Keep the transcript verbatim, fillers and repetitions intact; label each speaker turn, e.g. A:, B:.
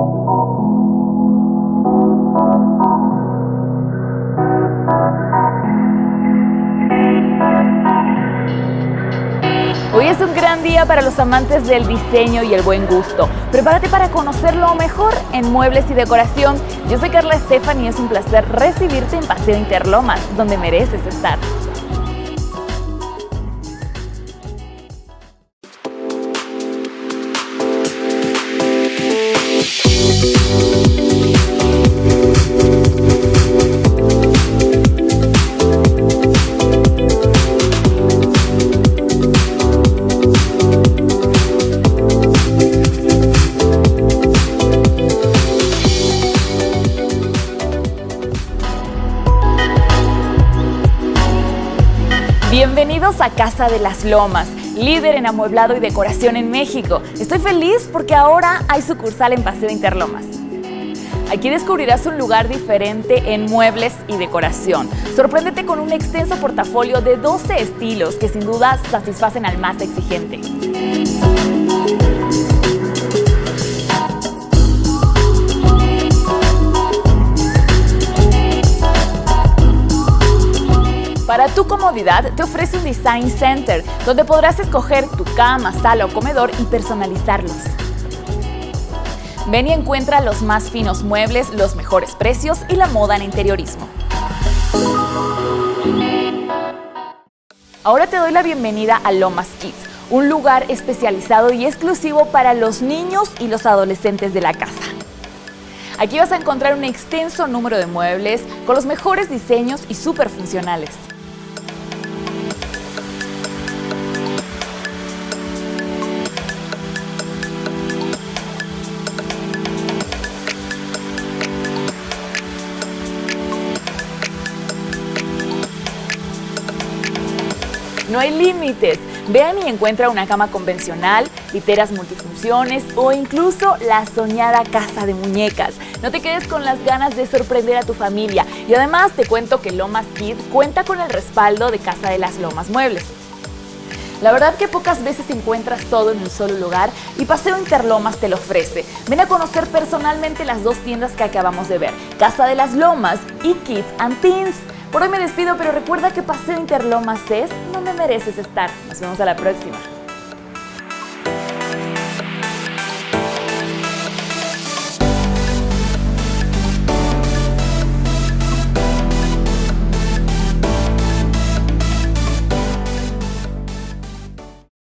A: Hoy es un gran día para los amantes del diseño y el buen gusto. Prepárate para conocer lo mejor en muebles y decoración. Yo soy Carla Estefan y es un placer recibirte en Paseo Interlomas, donde mereces estar. Bienvenidos a Casa de las Lomas, líder en amueblado y decoración en México. Estoy feliz porque ahora hay sucursal en Paseo Interlomas. Aquí descubrirás un lugar diferente en muebles y decoración. Sorpréndete con un extenso portafolio de doce estilos que sin duda satisfacen al más exigente. Para tu comodidad, te ofrece un Design Center, donde podrás escoger tu cama, sala o comedor y personalizarlos. Ven y encuentra los más finos muebles, los mejores precios y la moda en interiorismo. Ahora te doy la bienvenida a Lomas Kids, un lugar especializado y exclusivo para los niños y los adolescentes de la casa. Aquí vas a encontrar un extenso número de muebles con los mejores diseños y súper funcionales. No hay límites. Vean y encuentra una cama convencional, literas multifunciones o incluso la soñada casa de muñecas. No te quedes con las ganas de sorprender a tu familia. Y además te cuento que Lomas Kid cuenta con el respaldo de Casa de las Lomas Muebles. La verdad que pocas veces encuentras todo en un solo lugar y Paseo Interlomas te lo ofrece. Ven a conocer personalmente las dos tiendas que acabamos de ver, Casa de las Lomas y Kids and Teens. Por hoy me despido, pero recuerda que Paseo Interlomas es donde mereces estar. Nos vemos a la próxima.